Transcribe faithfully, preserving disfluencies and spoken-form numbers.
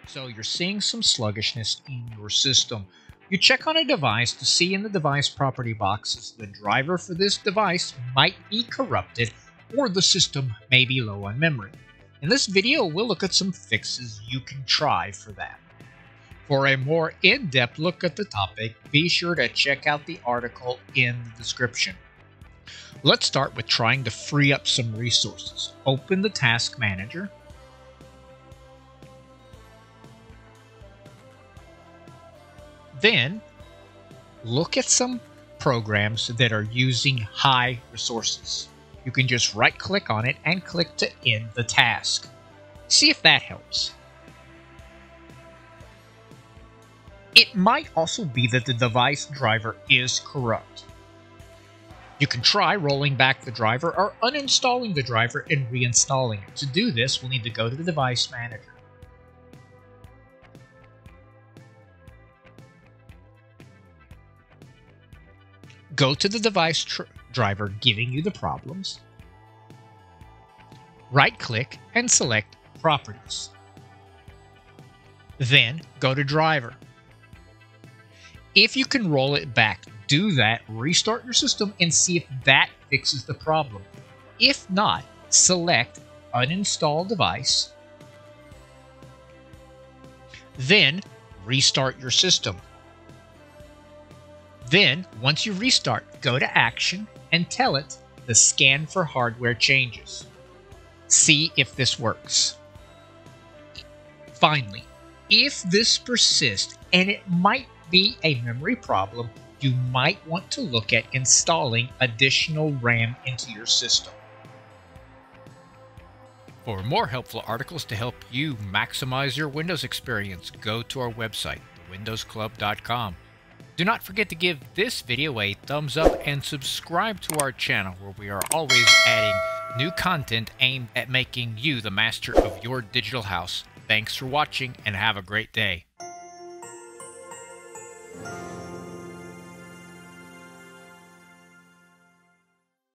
So you're seeing some sluggishness in your system. You check on a device to see in the device property boxes the driver for this device might be corrupted or the system may be low on memory. In this video, we'll look at some fixes you can try for that. For a more in-depth look at the topic, be sure to check out the article in the description. Let's start with trying to free up some resources. Open the Task Manager. Then, look at some programs that are using high resources. You can just right-click on it and click to end the task. See if that helps. It might also be that the device driver is corrupt. You can try rolling back the driver or uninstalling the driver and reinstalling it. To do this, we'll need to go to the Device Manager. Go to the device driver giving you the problems. Right-click and select Properties. Then go to Driver. If you can roll it back, do that, restart your system, and see if that fixes the problem. If not, select Uninstall Device. Then restart your system. Then, once you restart, go to Action and tell it to scan for hardware changes. See if this works. Finally, if this persists, and it might be a memory problem, you might want to look at installing additional RAM into your system. For more helpful articles to help you maximize your Windows experience, go to our website, the windows club dot com. Do not forget to give this video a thumbs up and subscribe to our channel, where we are always adding new content aimed at making you the master of your digital house. Thanks for watching and have a great day.